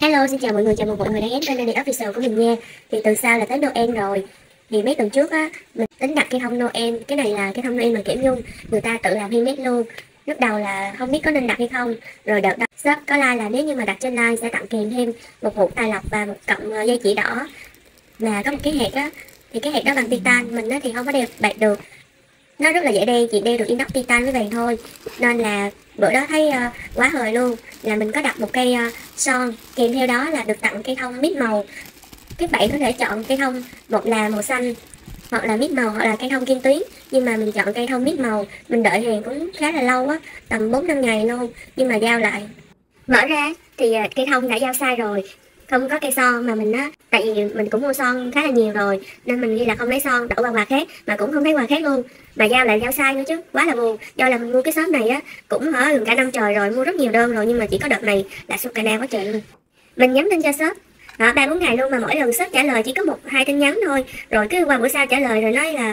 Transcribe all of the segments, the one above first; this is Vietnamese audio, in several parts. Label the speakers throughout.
Speaker 1: Hello, xin chào mọi người, chào mừng mọi người đã ghé kênh Nanny Official của mình nha. Thì từ sau là tới Noel rồi. Thì mấy tuần trước á, mình tính đặt cây thông Noel. Cái này là cây thông Noel bằng kẽm nhung, người ta tự làm handmade luôn. Lúc đầu là không biết có nên đặt hay không. Rồi đợt đó shop có like là nếu như mà đặt trên like sẽ tặng kèm thêm một hũ tài lộc và một cọng dây chỉ đỏ. Và có một cái hạt á, thì cái hạt đó bằng titan, mình á thì không có đeo bạc được. Nó rất là dễ đeo, chỉ đeo được inox titan với vàng thôi. Nên là bữa đó thấy quá hời luôn, là mình có đặt một cây son, kèm theo đó là được tặng cây thông mít màu. Các bạn có thể chọn cây thông một là màu xanh, hoặc là mít màu, hoặc là cây thông kim tuyến. Nhưng mà mình chọn cây thông mít màu, mình đợi hàng cũng khá là lâu á, tầm 4-5 ngày luôn, nhưng mà giao lại. Mở ra thì cây thông đã giao sai rồi, không có cây son. Mà mình á, tại vì mình cũng mua son khá là nhiều rồi nên mình nghĩ là không lấy son, đổ vào quà khác mà cũng không thấy quà khác luôn, mà giao lại giao sai nữa chứ, quá là buồn. Do là mình mua cái shop này á cũng gần cả năm trời rồi, mua rất nhiều đơn rồi, nhưng mà chỉ có đợt này là Sukana quá trời luôn. Mình nhắn tin cho shop 3-4 ngày luôn, mà mỗi lần shop trả lời chỉ có 1-2 tin nhắn thôi, rồi cứ qua bữa sau trả lời rồi nói là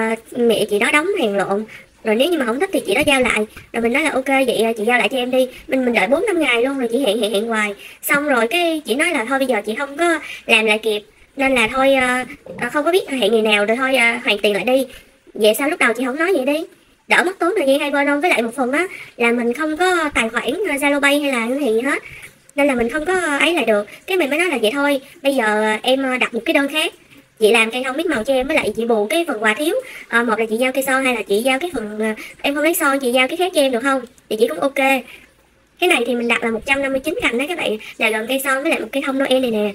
Speaker 1: mẹ chị đó đóng hàng lộn, rồi nếu như mà không thích thì chị đó giao lại. Rồi mình nói là ok, vậy chị giao lại cho em đi. Mình đợi 4-5 ngày luôn rồi, chị hẹn hoài. Xong rồi cái chị nói là thôi bây giờ chị không có làm lại kịp, nên là thôi không có biết hẹn ngày nào, rồi thôi hoàn tiền lại đi. Vậy sao lúc đầu chị không nói vậy đi, đỡ mất tốn thời gian hai bên không? Với lại một phần á là mình không có tài khoản Zalo Pay hay là cái gì hết, nên là mình không có ấy lại được. Cái mình mới nói là vậy thôi, bây giờ em đặt một cái đơn khác, chị làm cây thông mít màu cho em, với lại chị bù cái phần quà thiếu. Một là chị giao cây son, hay là chị giao cái phần em không lấy son, chị giao cái khác cho em được không? Thì chị cũng ok. Cái này thì mình đặt là 159 cành đó các bạn, là gần cây son với lại một cây thông Noel này nè.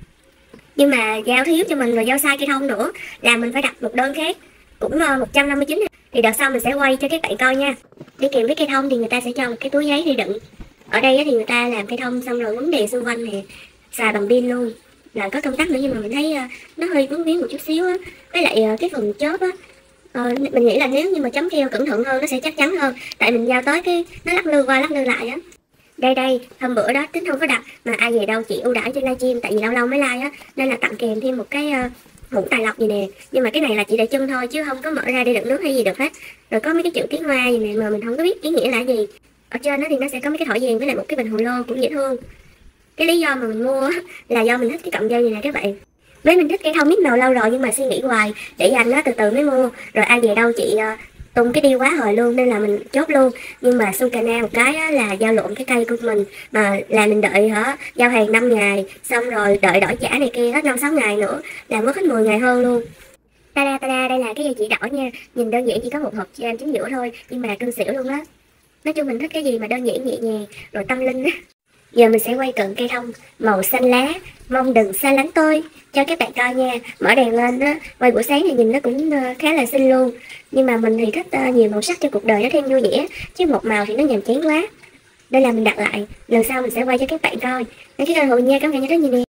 Speaker 1: Nhưng mà giao thiếu cho mình, rồi giao sai cây thông nữa, là mình phải đặt một đơn khác, cũng 159. Thì đợt sau mình sẽ quay cho các bạn coi nha. Đi kèm với cây thông thì người ta sẽ cho một cái túi giấy để đựng. Ở đây thì người ta làm cây thông xong rồi vấn đề xung quanh nè, xài bằng pin luôn, là có công tắc nữa, nhưng mà mình thấy nó hơi vướng víu một chút xíu á. Với lại cái phần chớp á, mình nghĩ là nếu như mà chấm keo cẩn thận hơn nó sẽ chắc chắn hơn, tại mình giao tới cái nó lắc lư qua lắc lư lại á. Đây hôm bữa đó tính không có đặt, mà ai về đâu chị ưu đãi trên livestream, tại vì lâu lâu mới like á, nên là tặng kèm thêm một cái hũ tài lộc gì nè. Nhưng mà cái này là chị để chân thôi chứ không có mở ra để đựng nước hay gì được hết. Rồi có mấy cái chữ tiếng Hoa gì nè mà mình không có biết ý nghĩa là gì. Ở trên đó thì nó sẽ có mấy cái thỏi vàng với lại một cái bình hồ lô cũng dễ thương. Cái lý do mà mình mua là do mình thích cái cọng dây này nè các bạn. Với mình thích cây thông mít màu lâu rồi, nhưng mà suy nghĩ hoài để dành nó từ từ mới mua. Rồi ai về đâu chị tung cái điêu quá hời luôn, nên là mình chốt luôn. Nhưng mà Sukana một cái á, là giao lộn cái cây của mình, mà là mình đợi giao hàng 5 ngày, xong rồi đợi đổi trả này kia hết 5-6 ngày nữa, là mất hết 10 ngày hơn luôn. Tada, đây là cái dây chỉ đỏ nha. Nhìn đơn giản chỉ có một hộp chính giữa thôi, nhưng mà cưng xỉu luôn á. Nói chung mình thích cái gì mà đơn giản nhẹ nhàng rồi tâm linh á. Giờ mình sẽ quay cận cây thông màu xanh lá, mong đừng xa lánh tôi, cho các bạn coi nha. Mở đèn lên á, quay buổi sáng thì nhìn nó cũng khá là xinh luôn. Nhưng mà mình thì thích nhiều màu sắc cho cuộc đời nó thêm vui vẻ, chứ một màu thì nó nhàm chán quá. Đây là mình đặt lại, lần sau mình sẽ quay cho các bạn coi. Đăng ký kênh của mình nha, cảm ơn rất nhiều nè.